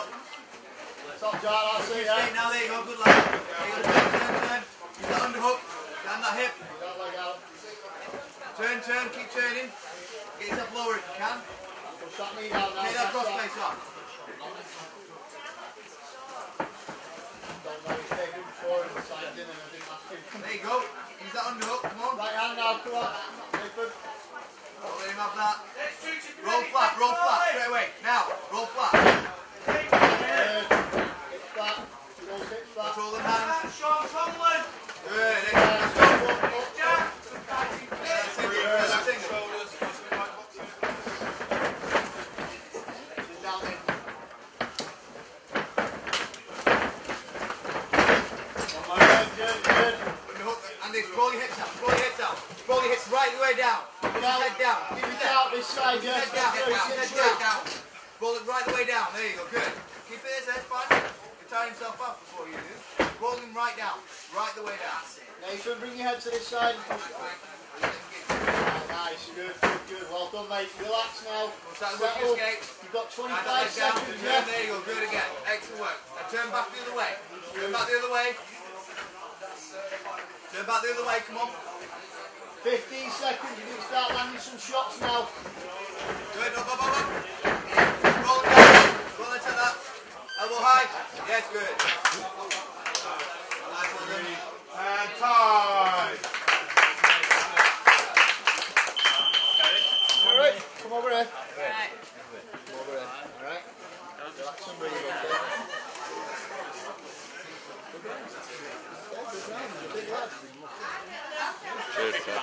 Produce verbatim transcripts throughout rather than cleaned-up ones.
up. Top jar, I'll see ya. Now there you go, good lad. There you go, turn, turn, turn. Use that underhook, down that hip. That leg out. Turn, turn, keep turning. Get yourself lower if you can. Push that knee down now. Take that cross face off. Don't know he's taken forward and signed in and I didn't ask him. There you go. Use that underhook, come on. Right hand now, come on. Nathan. Don't let him have that. Roll flat, roll flat, straight away. Now, roll flat. Good. Hit flat. Roll hit flat. Control the hands. Sean Tomlin. Good, excellent. Let's go. Jack. That's it, good, that's it. Sit down in. Good, good, good. Andy, scroll your hips out, scroll your hips out. Scroll your hips right the way down. Put your head down. Keep it down this side, Keep your yes. head down, head down, Sit head straight. down. Roll it right the way down. There you go, good. Keep it there, that's fine. You're tying himself up before you do. Roll him right down, right the way down. Nathan, bring your head to this side and push it on. Ah, nice, good, good, good. Well done, mate. Relax now. Start with your escape. You've got Hand twenty-five that leg down. seconds, Turn, yeah? there you go, good again. Excellent work. Now turn back the other way. Turn back the other way. Turn back the other way, come on. fifteen seconds, you can start landing some shots now. Good, up, up, up, up. Roll it down. Go on, let's take that. Elbow high. Yes, good. Nice one, then. And time. Alright, come over here. Right. Come over here, alright? Relax and breathe, okay? Good round. Yeah, good round. He's a big lad. Cheers, sir.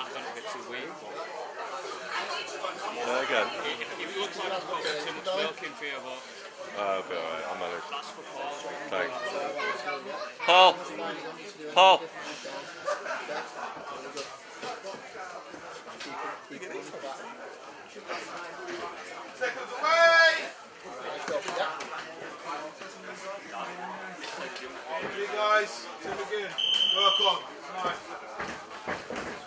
There again. It looks like I've got too much milk in for you, but Oh, I'll be alright. I'm on it. that's for Paul. Thanks. Paul! Paul! Seconds away. Three guys. See you again. Work on. Nice.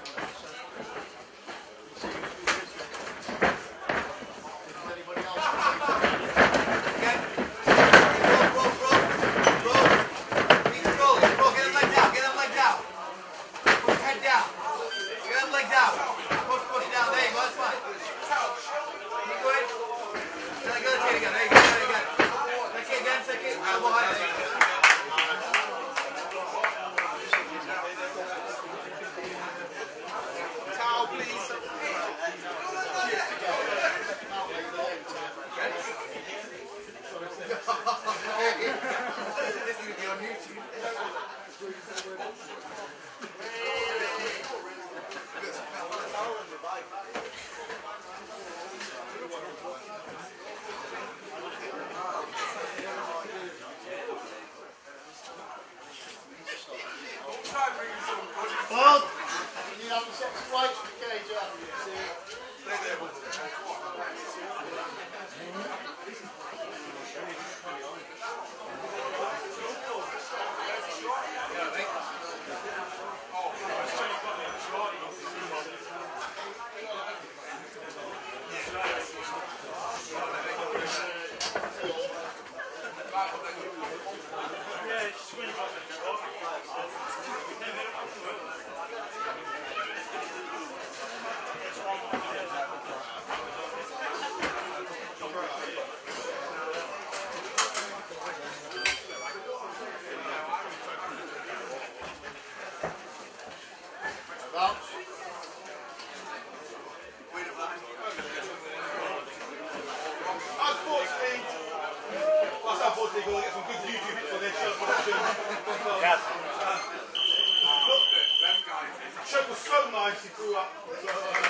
Anybody else? Again. Roll, roll, roll. Roll. Keep rolling. Roll. Get that leg down. Get that leg down. Push your head down. Get that leg down. Push, push down. There you go. That's fine. Keep going. Get that take it again. There you go. There you go. Take it again. Take it. Elbow high. There you go. Towel, please. This is going to be on YouTube. Hold! You need to have the socks white for the cage, yeah? See? About. Unfortunately, that's unfortunately going to get some good YouTube hits for their show production. Yes. Show was so nice, he threw up. So, uh,